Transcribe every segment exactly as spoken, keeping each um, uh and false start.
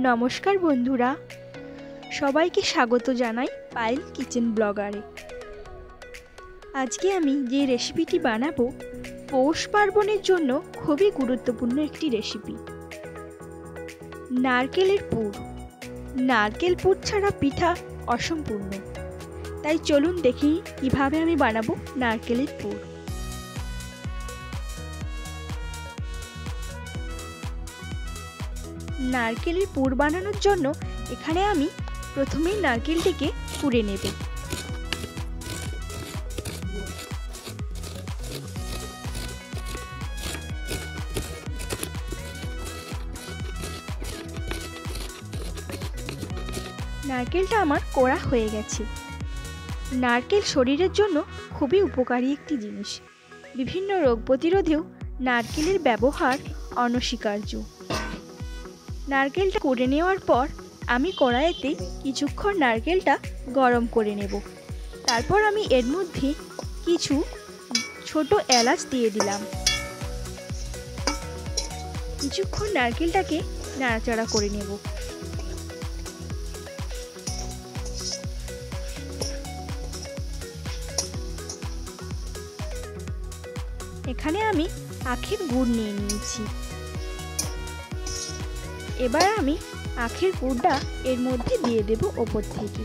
নমস্কার বন্ধুরা, সবাইকে স্বাগত জানাই পায়েল কিচেন ব্লগারে। আজকে আমি যে রেসিপিটি বানাবো পৌষ পার্বণের জন্য খুবই গুরুত্বপূর্ণ একটি রেসিপি, নারকেলের পুর। নারকেল পুর ছাড়া পিঠা অসম্পূর্ণ, তাই চলুন দেখি কিভাবে আমি বানাবো নারকেলের পুর। নারকেলের পুর বানানোর জন্য এখানে আমি প্রথমেই নারকেলটিকে কুড়ে নেব। নারকেলটা আমার কোড়া হয়ে গেছে। নারকেল শরীরের জন্য খুবই উপকারী একটি জিনিস। বিভিন্ন রোগ প্রতিরোধেও নারকেলের ব্যবহার অনস্বীকার্য। নারকেলটা কুড়ে নেওয়ার পর আমি কড়াইতে কিছুক্ষণ নারকেলটা গরম করে নেব। তারপর আমি এর মধ্যে কিছু ছোট এলাচ দিয়ে দিলাম। কিছুক্ষণ নারকেলটাকে নাড়াচাড়া করে নেব। এখানে আমি আখের গুড় নিয়ে নিয়েছি। এবার আমি আখের গুড়টা এর মধ্যে দিয়ে দেব ওপর থেকে।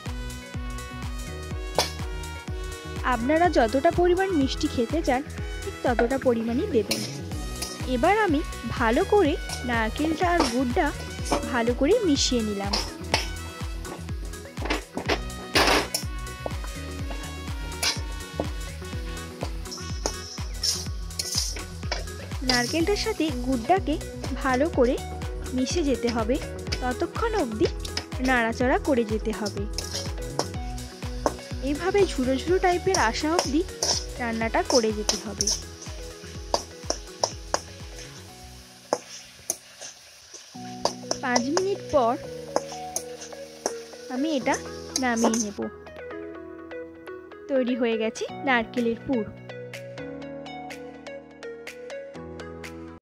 আপনারা যতটা পরিমাণ মিষ্টি খেতে চান ঠিক ততটা পরিমাণই দেবেন। এবার আমি ভালো করে নারকেলটা আর গুড়টা ভালো করে মিশিয়ে নিলাম। নারকেলটার সাথে গুড়টাকে ভালো করে মিশে যেতে হবে, ততক্ষণ অবধি নাড়াচাড়া করে যেতে হবে। এইভাবে ঝুড়ো ঝুড়ো টাইপের আসা অবধি রান্নাটা করে যেতে হবে। পাঁচ মিনিট পর আমি এটা নামিয়ে নেব। তৈরি হয়ে গেছে নারকেলের পুর।